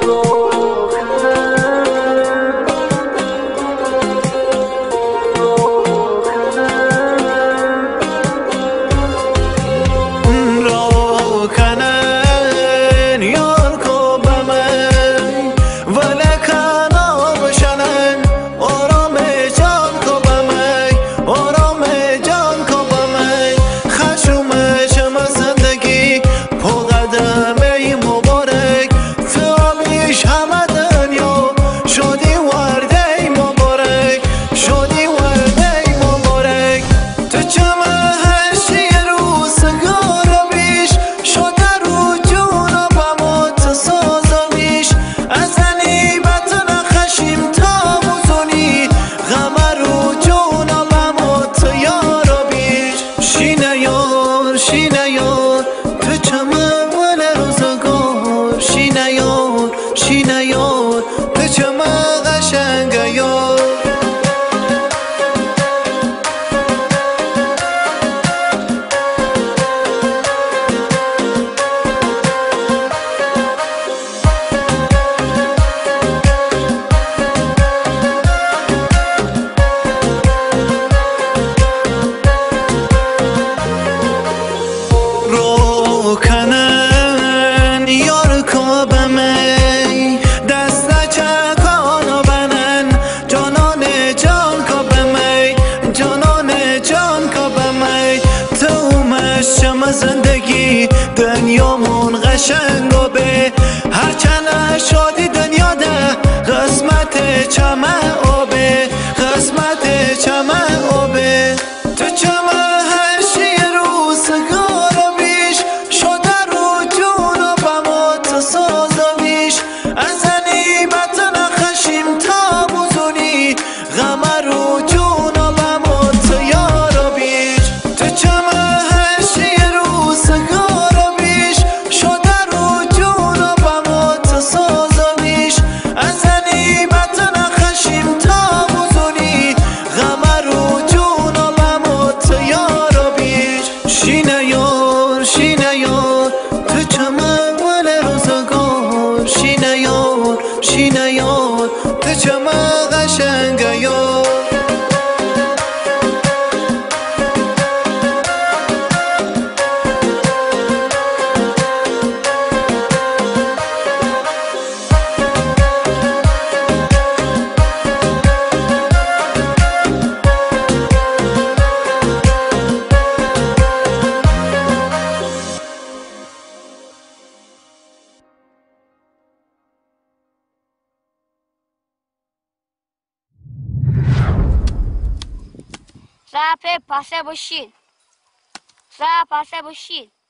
زندگی دنیامون قشنگ و به هرچند شادی دنیا ده قسمت چمه آبه قسمت چمه آبه تو چمه هرشی روزگار بیش شده رو جون و بمات سازا بیش ازنی بطن خشیم تا بزونی غمه رو جون و بمات یارا بیش تو چمه شینه یار تو چمه قشنگه یار صفحه پاسه باشید.